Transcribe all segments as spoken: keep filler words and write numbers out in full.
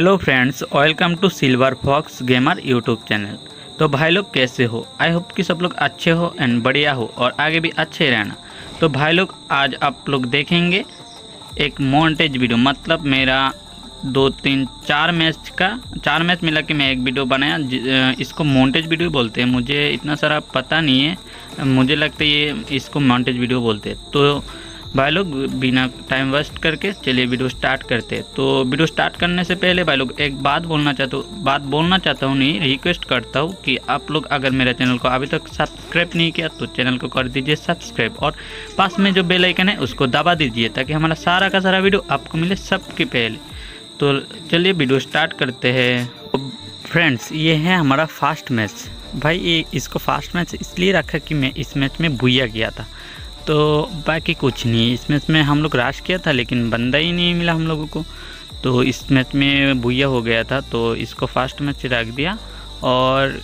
Hello friends, welcome to Silver Fox Gamer YouTube channel. तो भाई लोग कैसे हो? आई होप कि सब लोग अच्छे हो एंड बढ़िया हो और आगे भी अच्छे रहना। तो भाई लोग आज आप लोग देखेंगे एक मॉन्टेज वीडियो, मतलब मेरा दो तीन चार मैच का चार मैच मिला के मैं एक वीडियो बनाया। इसको मॉन्टेज वीडियो बोलते हैं, मुझे इतना सारा पता नहीं है, मुझे लगता है ये इसको मॉन्टेज वीडियो बोलते हैं। तो भाई लोग बिना टाइम वेस्ट करके चलिए वीडियो स्टार्ट करते हैं। तो वीडियो स्टार्ट करने से पहले भाई लोग एक बात बोलना चाहता हूँ बात बोलना चाहता हूँ नहीं रिक्वेस्ट करता हूँ कि आप लोग अगर मेरे चैनल को अभी तक सब्सक्राइब नहीं किया तो चैनल को कर दीजिए सब्सक्राइब, और पास में जो बेल आइकन है उसको दबा दीजिए ताकि हमारा सारा का सारा वीडियो आपको मिले सबके पहले। तो चलिए वीडियो स्टार्ट करते हैं। फ्रेंड्स, ये है हमारा फर्स्ट मैच। भाई ये इसको फर्स्ट मैच इसलिए रखा कि मैं इस मैच में भूया किया था, तो बाकी कुछ नहीं। इस मैच में हम लोग राश किया था लेकिन बंदा ही नहीं मिला हम लोगों को, तो इस मैच में भूया हो गया था, तो इसको फर्स्ट मैच रख दिया। और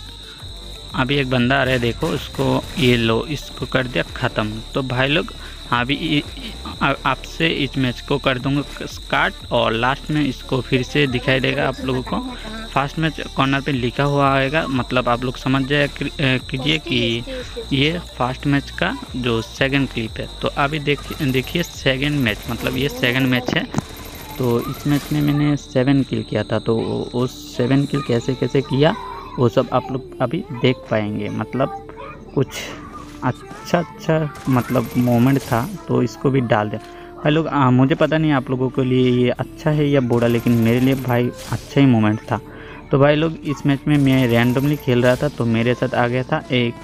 अभी एक बंदा आ रहा है, देखो उसको, ये लो इसको कर दिया ख़त्म। तो भाई लोग अभी आपसे इस मैच को कर दूंगा स्टार्ट, और लास्ट में इसको फिर से दिखाई देगा आप लोगों को। फर्स्ट मैच कॉर्नर पे लिखा हुआ आएगा, मतलब आप लोग समझ जाए कीजिए कि ये फर्स्ट मैच का जो सेकंड क्लिप है। तो अभी देखिए देखिए सेकंड मैच, मतलब ये सेकंड मैच है। तो इस मैच में मैंने सेवन किल किया था, तो उस सेवन किल कैसे कैसे किया वो सब आप लोग अभी देख पाएंगे। मतलब कुछ अच्छा अच्छा मतलब मोमेंट था, तो इसको भी डाल दिया भाई लोग। आ, मुझे पता नहीं आप लोगों के लिए ये अच्छा है या बुरा, लेकिन मेरे लिए भाई अच्छा ही मोमेंट था। तो भाई लोग इस मैच में मैं रैंडमली खेल रहा था, तो मेरे साथ आ गया था एक,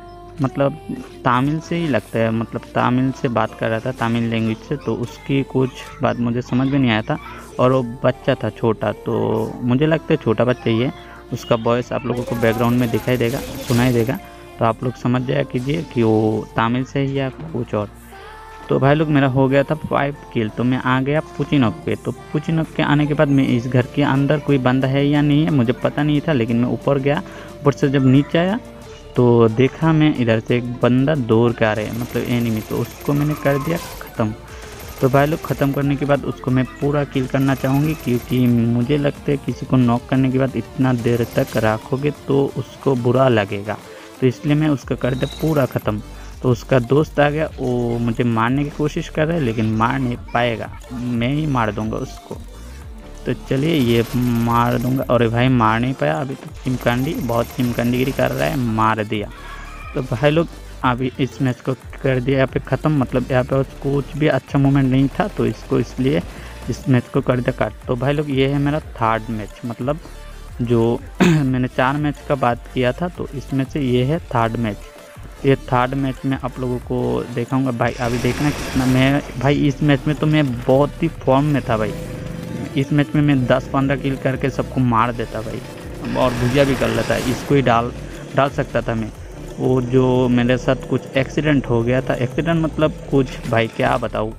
मतलब तमिल से ही लगता है, मतलब तमिल से बात कर रहा था, तमिल लैंग्वेज से। तो उसकी कुछ बात मुझे समझ में नहीं आया था, और वो बच्चा था छोटा, तो मुझे लगता है छोटा बच्चा ही है। उसका वॉइस आप लोगों को बैकग्राउंड में दिखाई देगा, सुनाई देगा, तो आप लोग समझ जाया कीजिए कि वो तमिल से ही या कुछ और। तो भाई लोग मेरा हो गया था फाइव किल, तो मैं आ गया पुचिनोक पे। तो पुचिनोक के आने के बाद मैं इस घर के अंदर कोई बंदा है या नहीं है मुझे पता नहीं था, लेकिन मैं ऊपर गया। ऊपर से जब नीचे आया तो देखा मैं इधर से एक बंदा दौड़ के आ रहा है, मतलब एनिमी, तो उसको मैंने कर दिया ख़त्म। तो भाई लोग ख़त्म करने के बाद उसको मैं पूरा किल करना चाहूँगी, क्योंकि मुझे लगता है किसी को नॉक करने के बाद इतना देर तक रखोगे तो उसको बुरा लगेगा, तो इसलिए मैं उसका कर दिया पूरा ख़त्म। तो उसका दोस्त आ गया, वो मुझे मारने की कोशिश कर रहा है लेकिन मार नहीं पाएगा, मैं ही मार दूंगा उसको। तो चलिए ये मार दूंगा, और भाई मार नहीं पाया। अभी तो चिमकंडी बहुत चिमकंडीगिरी कर रहा है, मार दिया। तो भाई लोग अभी इस मैच को कर दिया यहाँ पे ख़त्म, मतलब यहाँ पे कुछ भी अच्छा मोमेंट नहीं था, तो इसको इसलिए इस मैच को कर दिया काट। तो भाई लोग ये है मेरा थर्ड मैच, मतलब जो मैंने चार मैच का बात किया था, तो इसमें से ये है थर्ड मैच। ये थर्ड मैच में आप लोगों को दिखाऊंगा। भाई अभी देखना कितना मैं, भाई इस मैच में तो मैं बहुत ही फॉर्म में था भाई। इस मैच में मैं दस पंद्रह किल करके सबको मार देता भाई, और भुजिया भी कर लेता, इसको ही डाल डाल सकता था मैं। वो जो मेरे साथ कुछ एक्सीडेंट हो गया था, एक्सीडेंट मतलब कुछ भाई क्या बताऊँ,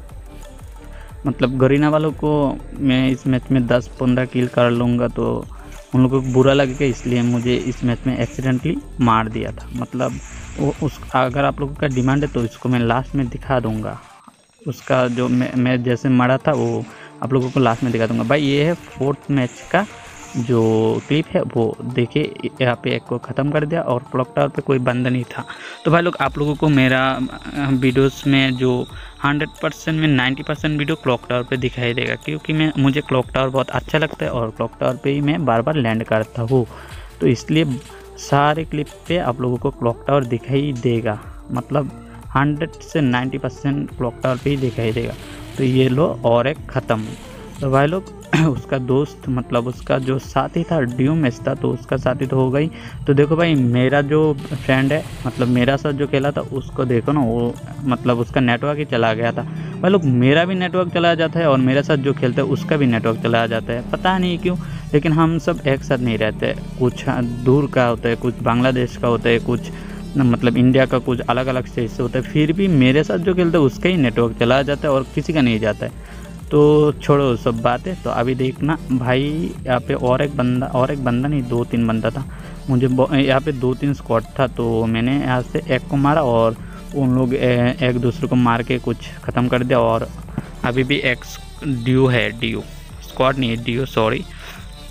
मतलब गरीना वालों को मैं इस मैच में दस पंद्रह किल कर लूँगा तो उन लोगों को बुरा लगेगा, इसलिए मुझे इस मैच में एक्सीडेंटली मार दिया था। मतलब वो उस अगर आप लोगों का डिमांड है तो इसको मैं लास्ट में दिखा दूंगा, उसका जो मैं, मैं जैसे मरा था वो आप लोगों को लास्ट में दिखा दूंगा। भाई ये है फोर्थ मैच का जो क्लिप है, वो देखिए यहाँ पे एक को ख़त्म कर दिया, और क्लॉक टावर पे कोई बंदा नहीं था। तो भाई लोग आप लोगों को मेरा वीडियोस में जो हंड्रेड परसेंट में ninety percent video clock tower पे दिखाई देगा, क्योंकि मैं मुझे क्लॉक टावर बहुत अच्छा लगता है, और क्लॉक टावर पे ही मैं बार बार लैंड करता हूँ, तो इसलिए सारे क्लिप पे आप लोगों को क्लॉक टावर दिखाई देगा, मतलब हंड्रेड से नाइन्टी परसेंट क्लॉक टावर पे ही दिखाई देगा। तो ये लो और एक ख़त्म। तो भाई लोग उसका दोस्त, मतलब उसका जो साथी था, ड्यू मैच था, तो उसका साथी तो हो गई। तो देखो भाई मेरा जो फ्रेंड है, मतलब मेरा साथ जो खेला था, उसको देखो ना, वो मतलब उसका नेटवर्क ही चला गया था। भाई लोग मेरा भी नेटवर्क चला जाता है, और मेरे साथ जो खेलता है उसका भी नेटवर्क चला जाता है, पता नहीं क्यों, लेकिन हम सब एक साथ नहीं रहते। कुछ दूर का होता है, कुछ बांग्लादेश का होता है, कुछ मतलब इंडिया का, कुछ अलग अलग स्टेट से होता है, फिर भी मेरे साथ जो खेलता है उसका ही नेटवर्क चला जाता है और किसी का नहीं जाता है। तो छोड़ो सब बातें। तो अभी देखना भाई यहाँ पे और एक बंदा और एक बंदा नहीं दो तीन बंदा था, मुझे यहाँ पे दो तीन स्क्वाड था, तो मैंने यहाँ से एक को मारा, और उन लोग एक दूसरे को मार के कुछ ख़त्म कर दिया। और अभी भी एक ड्यू है, ड्यू स्क्वाड नहीं है, ड्यू सॉरी।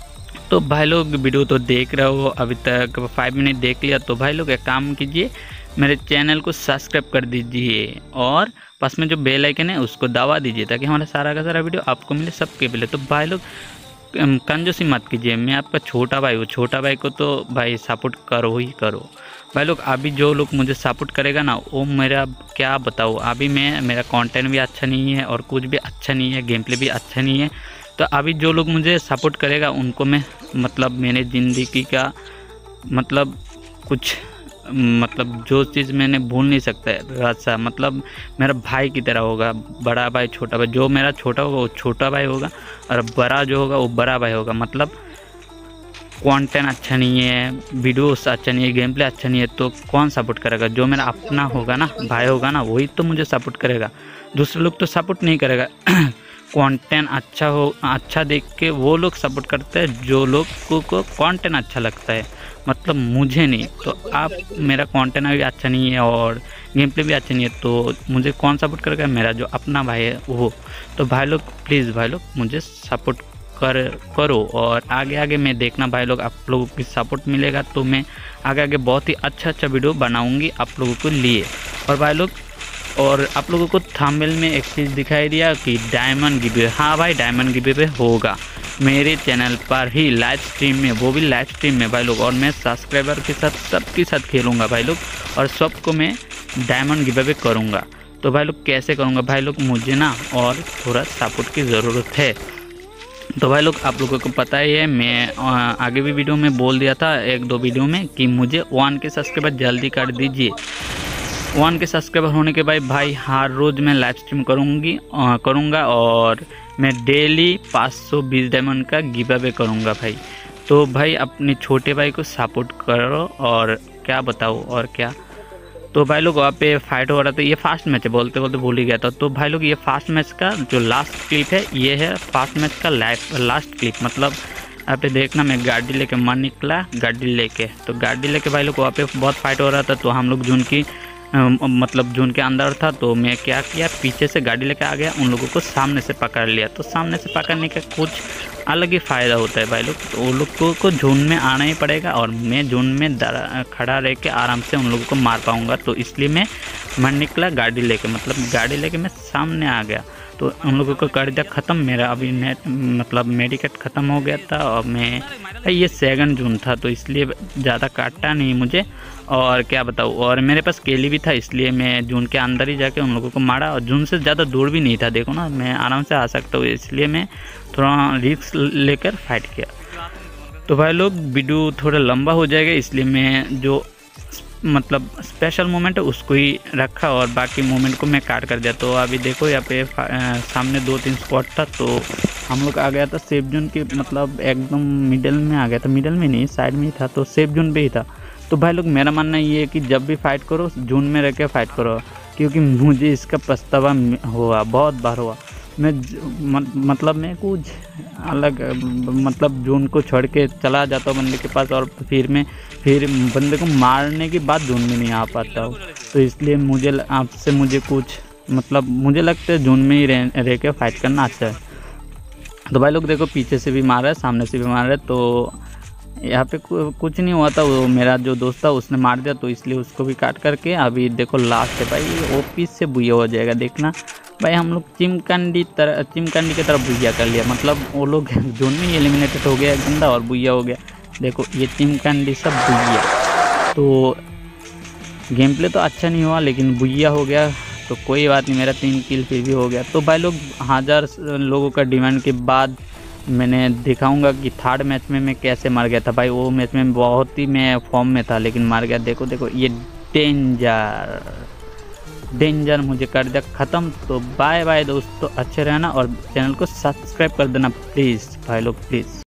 तो भाई लोग वीडियो तो देख रहे हो, अभी तक फाइव मिनट देख लिया। तो भाई लोग एक काम कीजिए, मेरे चैनल को सब्सक्राइब कर दीजिए और पास में जो बेल आइकन है उसको दबा दीजिए, ताकि हमारा सारा का सारा वीडियो आपको मिले सबके पहले। तो भाई लोग कंजूसी मत कीजिए, मैं आपका छोटा भाई हूँ, छोटा भाई को तो भाई सपोर्ट करो ही करो। भाई लोग अभी जो लोग मुझे सपोर्ट करेगा ना, वो मेरा क्या बताओ, अभी मैं मेरा कंटेंट भी अच्छा नहीं है और कुछ भी अच्छा नहीं है, गेम प्ले भी अच्छा नहीं है। तो अभी जो लोग मुझे सपोर्ट करेगा उनको मैं मतलब मेरे ज़िंदगी का मतलब कुछ मतलब जो चीज़ मैंने भूल नहीं सकता है, अच्छा मतलब मेरा भाई की तरह होगा। बड़ा भाई छोटा भाई, जो मेरा छोटा होगा वो छोटा भाई होगा और बड़ा जो होगा वो बड़ा भाई होगा। मतलब कंटेंट अच्छा नहीं है, वीडियोस अच्छा नहीं है, गेम प्ले अच्छा नहीं है, तो कौन सपोर्ट करेगा? जो मेरा अपना होगा ना, भाई होगा ना, वही तो मुझे सपोर्ट करेगा। दूसरे लोग तो सपोर्ट नहीं करेगा। कंटेंट अच्छा हो, अच्छा देख के वो लोग सपोर्ट करते हैं जो लोग को, को कंटेंट अच्छा लगता है, मतलब मुझे नहीं। तो आप मेरा कंटेंट भी अच्छा नहीं है और गेम प्ले भी अच्छा नहीं है, तो मुझे कौन सपोर्ट करेगा? मेरा जो अपना भाई है वो। तो भाई लोग प्लीज़ भाई लोग मुझे सपोर्ट कर करो और आगे आगे मैं देखना भाई लोग, आप लोगों की सपोर्ट मिलेगा तो मैं आगे आगे बहुत ही अच्छा अच्छा वीडियो बनाऊंगी आप लोगों के लिए। और भाई लोग और आप लोगों को थंबनेल में एक चीज़ दिखाई दिया कि डायमंड गिवे, हाँ भाई डायमंड गिवे होगा मेरे चैनल पर ही लाइव स्ट्रीम में, वो भी लाइव स्ट्रीम में भाई लोग। और मैं सब्सक्राइबर के साथ सबके साथ खेलूँगा भाई लोग और सबको मैं डायमंड गिवे करूँगा। तो भाई लोग कैसे करूँगा भाई लोग, मुझे ना और थोड़ा सपोर्ट की ज़रूरत है। तो भाई लोग आप लोगों को पता ही है, मैं आगे भी वीडियो में बोल दिया था एक दो वीडियो में कि मुझे वन के सब्सक्राइबर जल्दी कर दीजिए। वन के सब्सक्राइबर होने के बाद भाई हर रोज़ मैं लाइव स्ट्रीम करूँगी करूँगा और मैं डेली पाँच सौ बीस डायमंड का गिव अवे करूँगा भाई। तो भाई अपने छोटे भाई को सपोर्ट करो और क्या बताओ और क्या। तो भाई लोग वहाँ पे फाइट हो रहा था, ये फास्ट मैच है, बोलते बोलते भूल ही गया था। तो भाई लोग ये फास्ट मैच का जो लास्ट क्लिप है, ये है फास्ट मैच का लास्ट क्लिप। मतलब यहाँ पे देखना, मैं गाड़ी लेके मन निकला, गाड़ी लेके तो गाड़ी लेके भाई लोग वहाँ पे बहुत फाइट हो रहा था। तो हम लोग जोन की मतलब जोन के अंदर था, तो मैं क्या किया, पीछे से गाड़ी लेके आ गया, उन लोगों को सामने से पकड़ लिया। तो सामने से पकड़ने का कुछ अलग ही फ़ायदा होता है भाई लोग। तो वो लोग को, को जोन में आना ही पड़ेगा और मैं जोन में खड़ा रह के आराम से उन लोगों को मार पाऊँगा। तो इसलिए मैं मन निकला गाड़ी लेके, मतलब गाड़ी लेके मैं सामने आ गया। तो उन लोगों को कर दिया ख़त्म। मेरा अभी नेट मतलब मेडिकेट ख़त्म हो गया था और मैं ये सेकंड जोन था, तो इसलिए ज़्यादा काटा नहीं मुझे और क्या बताऊँ। और मेरे पास केली भी था, इसलिए मैं जून के अंदर ही जाके उन लोगों को मारा और जून से ज़्यादा दूर भी नहीं था, देखो ना मैं आराम से आ सकता हूँ, इसलिए मैं थोड़ा रिस्क लेकर फाइट किया। तो भाई लोग वीडियो थोड़ा लंबा हो जाएगा, इसलिए मैं जो मतलब स्पेशल मोमेंट है उसको ही रखा और बाकी मोमेंट को मैं काट कर दिया। तो अभी देखो यहाँ पे सामने दो तीन स्पॉट था, तो हम लोग आ गया था सेफ जोन के मतलब एकदम मिडल में आ गया था, मिडल में नहीं साइड में ही था, तो सेफ जोन पे ही था। तो भाई लोग मेरा मानना ये है कि जब भी फाइट करो जोन में रह के फाइट करो, क्योंकि मुझे इसका पछतावा हुआ, बहुत बार हुआ। मैं मतलब मैं कुछ अलग मतलब जोन को छोड़ के चला जाता हूँ बंदे के पास और फिर मैं फिर बंदे को मारने के बाद जोन में नहीं आ पाता हूँ। तो इसलिए मुझे आपसे मुझे कुछ मतलब मुझे लगता है जोन में ही रह, रह के फाइट करना अच्छा है। तो भाई लोग देखो पीछे से भी मार रहा है, सामने से भी मार रहा है, तो यहाँ पे कुछ नहीं हुआ था, वो मेरा जो दोस्त था उसने मार दिया, तो इसलिए उसको भी काट करके अभी देखो लास्ट है भाई, ओपी से बुया हो जाएगा। देखना भाई हम लोग चिमकंडी तरह चिमकंडी की तरफ बुया कर लिया, मतलब वो लोग जोन में एलिमिनेटेड हो गया गंदा और बुया हो गया। देखो ये चिमकंडी सब बुया, तो गेम प्ले तो अच्छा नहीं हुआ लेकिन बुया हो गया, तो कोई बात नहीं, मेरा तीन किल फिर भी हो गया। तो भाई लोग हज़ार लोगों का डिमांड के बाद मैंने दिखाऊंगा कि थर्ड मैच में मैं कैसे मर गया था भाई। वो मैच में बहुत ही मैं फॉर्म में था लेकिन मर गया। देखो देखो ये डेंजर डेंजर मुझे कर दिया ख़त्म। तो बाय बाय दोस्तों, अच्छे रहना और चैनल को सब्सक्राइब कर देना प्लीज़ भाई लोग प्लीज़।